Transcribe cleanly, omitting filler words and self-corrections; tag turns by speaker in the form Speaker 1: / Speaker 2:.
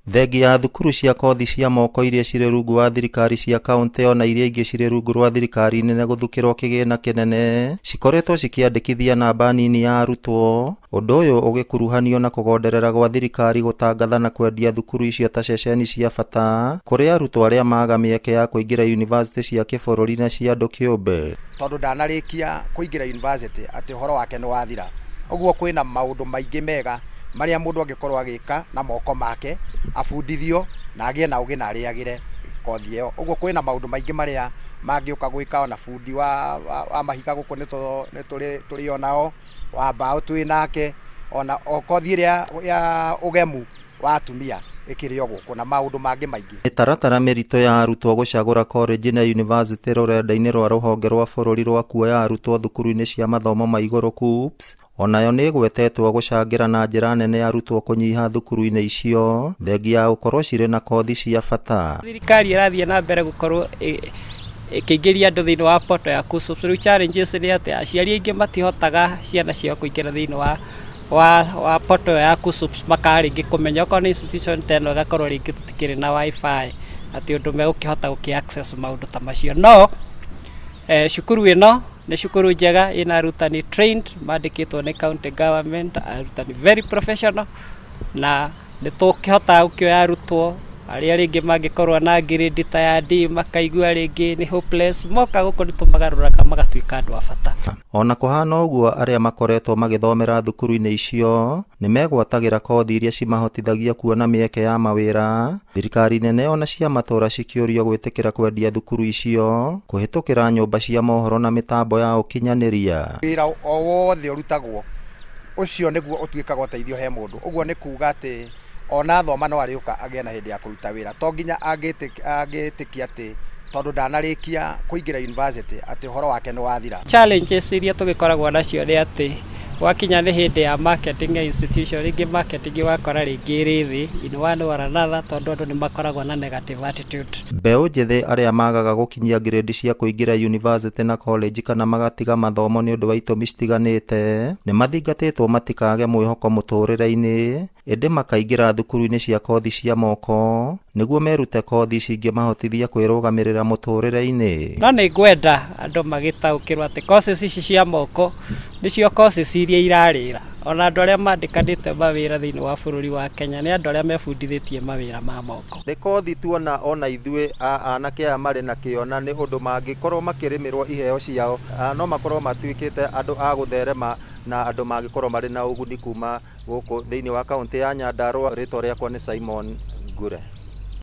Speaker 1: Thengia ya thukuru cia kothi cia moko iria cirĩ rungu wa thirikari cia kaunti ona iria ingĩ cirĩ rungu rwa thirikari nene gũthukĩrwo kĩgĩna kĩnene cikoretwo cikĩandĩkithia namba nini ya arutwo, ũndũ ũyũ ũgĩkuruhanio na kũgonderera gwa thirikari gũtangatha na kwendia thukuru icio ta ceceni cia bata kũrĩ arutwo arĩa maga mĩeke ya kũingĩra yunivasĩtĩ cia kĩbũrũri na cia andũ kĩũmbe.
Speaker 2: Tondũ ndanarĩkia kũingĩra yunivasĩtĩ atĩ ũhoro wake nĩ wathira. Ũguo kwĩna maũndũ maingĩ mega marĩa mũndũ angĩkorwo agĩka na moko make, abundithio na agĩe na ũgĩ na arĩagĩre kothi ĩyo. Ũguo kwĩna maũndũ maingĩ marĩa mangĩũka gwĩka, ona bundi wa mahiga gũkũ nĩ tũrĩ onao, wa mbaũ twĩ nake, ona kothi ĩrĩa ya ũgemu wa atumia ĩkĩrĩ o gũkũ na maũndũ mangĩ maingĩ.
Speaker 1: Mĩtaratara mĩritũ ya arutwo gũcagũra college na yunivasĩtĩ rũrenda-inĩ rwa rũhonge rwa bũrũri rwa kuoya arutwo thukuru-inĩ cia mathomo ma igũrũ KUPPS onayo nĩ ĩgwetetwo gũcangĩra na njĩra nene arutwo kũnyiha thukuru-inĩ icio thengia ya gũkorwo cirĩ na kothi cia bata.
Speaker 3: Thirikari ĩrathiĩ na mbere gũkorwo ĩkĩingĩria andũ thĩinĩ wa portal ya KUSSOPS. Rĩu challenges nĩ atĩ aciari aingĩ matihotaga ciana ciao kũingĩra thĩinĩ wa portal ya KUSSOPS makarĩngĩ kũmenya okorwo nĩ institution ta ĩno ĩgakorwo rĩngĩ tũtikĩrĩ na wifi atĩ ũndũ megũkĩhota gũkĩ-access maũndũ ta macio. No cukuru ĩno nĩ cukuru njega ĩna arutani trained mandĩkĩtwo nĩ county government, arutani very professional, na nĩ tũkĩhotaga gũkĩoya arutwo arĩa rĩngĩ mangĩkorwo na grade ta ya D makaigua rĩngĩ nĩ hopeless, moka gũkũ nĩ tũmagarũraga magatuĩka andũ a bata.
Speaker 1: Ona kũhana ũguo arĩa makoretwo magĩthomera thukuru-inĩ icio nĩ megwatagĩra kothi iria cimahotithagia kuona mĩeke ya mawĩra, thirikari nene ona cia matũra cikĩũrio gwĩtĩkĩra kwendia thukuru icio kũhĩtũkĩra nyũmba cia mohoro na mĩtambo ya ũkinyanĩria.
Speaker 2: Wĩra o wothe ũrutagwo ũcio nĩguo ũtuĩkaga ũteithio he mũndũ. Ũguo nĩ kuuga atĩ ona thoma no arĩũka agĩa na hĩndĩ ya kũruta wĩra, to nginya angĩtĩkia atĩ tondũ ndanarĩkia kũingĩra yunivasĩtĩ atĩ ũhoro wake nĩ wathira.
Speaker 3: Challenges iria tũgĩkoragwo nacio nĩ atĩ wakinya nĩ hĩndĩ ya marketing ya institution, rĩngĩ marketing wakora rĩngĩ ĩrĩ thĩ in one or another tondũ andũ nĩ makoragwo na negative attitude.
Speaker 1: Mbeũ njĩthĩ arĩa magaga gũkinyia grade cia kũingĩra yunivasĩtĩ na college kana magatiga mathomo nĩ ũndũ wa itũmi citiganĩte nĩ mathingatĩtwo matikage mwĩhoko mũtũrĩre-inĩ, ĩndĩ makaingĩra thukuru-inĩ cia kothi cia moko nĩguo merute kothi cingĩmahotithia kwĩrũgamĩrĩra mũtũrĩre-inĩ.
Speaker 3: No nĩ ngwenda andũ magĩtaũkĩrwo atĩ courses ici cia moko nĩcio courses iria irarĩra. Ona andũ arĩa mandĩkanĩte mawĩra thĩinĩ wa bũrũri wa Kenya nĩ andũ arĩa mebundithĩtie mawĩra ma moko.
Speaker 1: Nĩ kothi tu ona ithuĩ anake aya marĩ na kĩo na nĩ ũndũ mangĩkorwo makĩrĩmĩrwo iheo ciao no makorwo matuĩkĩte andũ a gũtherema na andũ mangĩkorwo marĩ na ũguni kuma gũkũ thĩinĩ wa kaunti ya Nyandarua. Rĩtwa rĩakwa nĩ Simon Ngure.